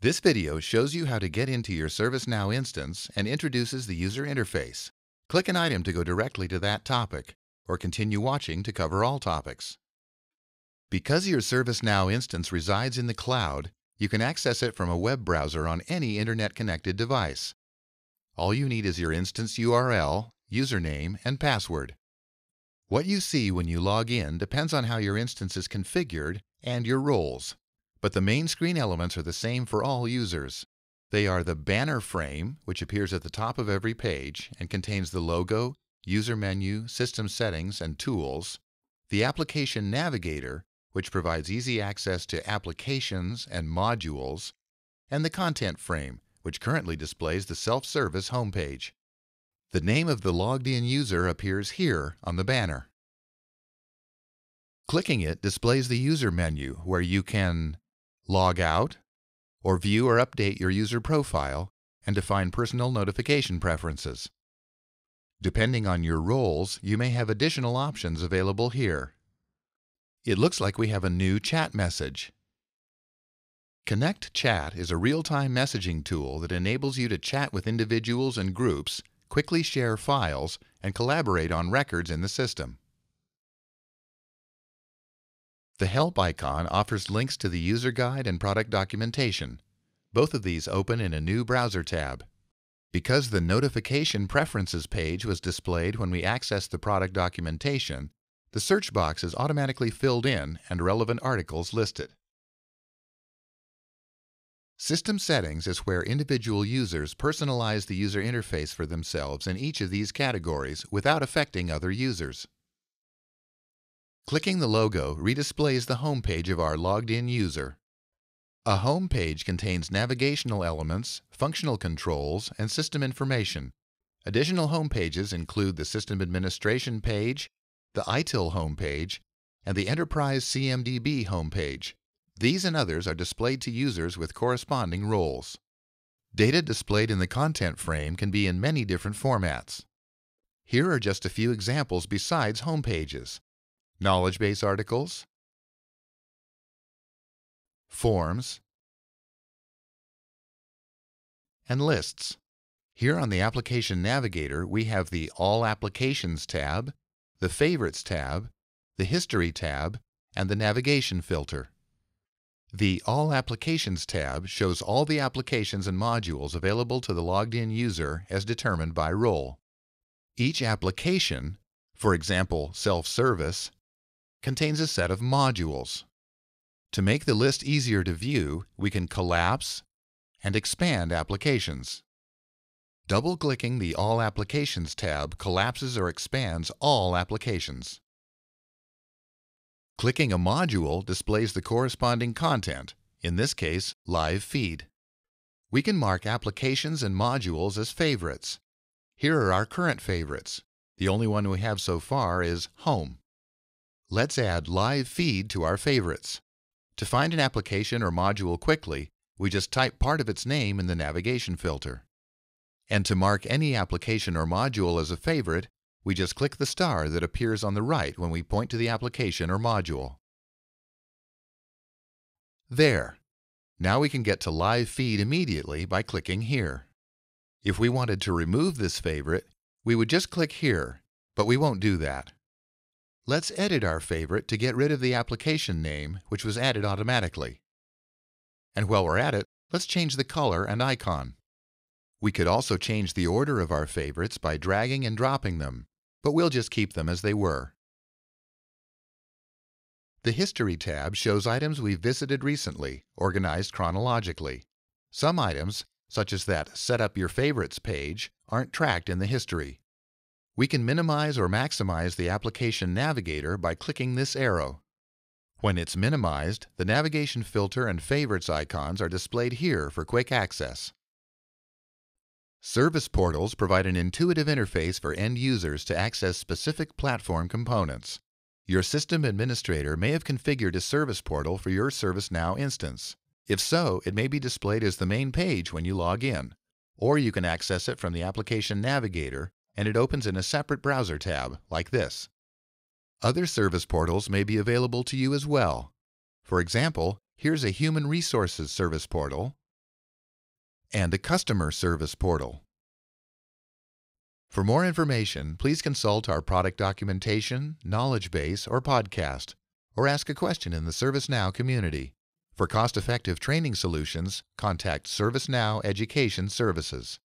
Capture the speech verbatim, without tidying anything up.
This video shows you how to get into your ServiceNow instance and introduces the user interface. Click an item to go directly to that topic, or continue watching to cover all topics. Because your ServiceNow instance resides in the cloud, you can access it from a web browser on any internet-connected device. All you need is your instance U R L, username, and password. What you see when you log in depends on how your instance is configured and your roles. But the main screen elements are the same for all users. They are the banner frame, which appears at the top of every page and contains the logo, user menu, system settings, and tools, the application Navigator, which provides easy access to applications and modules, and the content frame, which currently displays the self-service homepage. The name of the logged-in user appears here on the banner. Clicking it displays the user menu, where you can log out, or view or update your user profile, and define personal notification preferences. Depending on your roles, you may have additional options available here. It looks like we have a new chat message. Connect Chat is a real-time messaging tool that enables you to chat with individuals and groups, quickly share files, and collaborate on records in the system. The Help icon offers links to the user guide and product documentation. Both of these open in a new browser tab. Because the Notification Preferences page was displayed when we accessed the product documentation, the search box is automatically filled in and relevant articles listed. System Settings is where individual users personalize the user interface for themselves in each of these categories without affecting other users. Clicking the logo redisplays the home page of our logged-in user. A home page contains navigational elements, functional controls, and system information. Additional home pages include the System Administration page, the I T I L home page, and the Enterprise C M D B home page. These and others are displayed to users with corresponding roles. Data displayed in the content frame can be in many different formats. Here are just a few examples besides home pages: knowledge base articles, forms, and lists. Here on the Application Navigator, we have the All Applications tab, the Favorites tab, the History tab, and the Navigation filter. The All Applications tab shows all the applications and modules available to the logged-in user as determined by role. Each application, for example, self-service, contains a set of modules. To make the list easier to view, we can collapse and expand applications. Double-clicking the All Applications tab collapses or expands all applications. Clicking a module displays the corresponding content, in this case, live feed. We can mark applications and modules as favorites. Here are our current favorites. The only one we have so far is Home. Let's add live feed to our favorites. To find an application or module quickly, we just type part of its name in the navigation filter. And to mark any application or module as a favorite, we just click the star that appears on the right when we point to the application or module. There. Now we can get to live feed immediately by clicking here. If we wanted to remove this favorite, we would just click here, but we won't do that. Let's edit our favorite to get rid of the application name, which was added automatically. And while we're at it, let's change the color and icon. We could also change the order of our favorites by dragging and dropping them, but we'll just keep them as they were. The History tab shows items we've visited recently, organized chronologically. Some items, such as that Set Up Your Favorites page, aren't tracked in the history. We can minimize or maximize the Application Navigator by clicking this arrow. When it's minimized, the navigation filter and favorites icons are displayed here for quick access. Service portals provide an intuitive interface for end users to access specific platform components. Your system administrator may have configured a service portal for your ServiceNow instance. If so, it may be displayed as the main page when you log in, or you can access it from the Application Navigator, and it opens in a separate browser tab, like this. Other service portals may be available to you as well. For example, here's a Human Resources service portal, and a customer service portal. For more information, please consult our product documentation, knowledge base, or podcast, or ask a question in the ServiceNow community. For cost-effective training solutions, contact ServiceNow Education Services.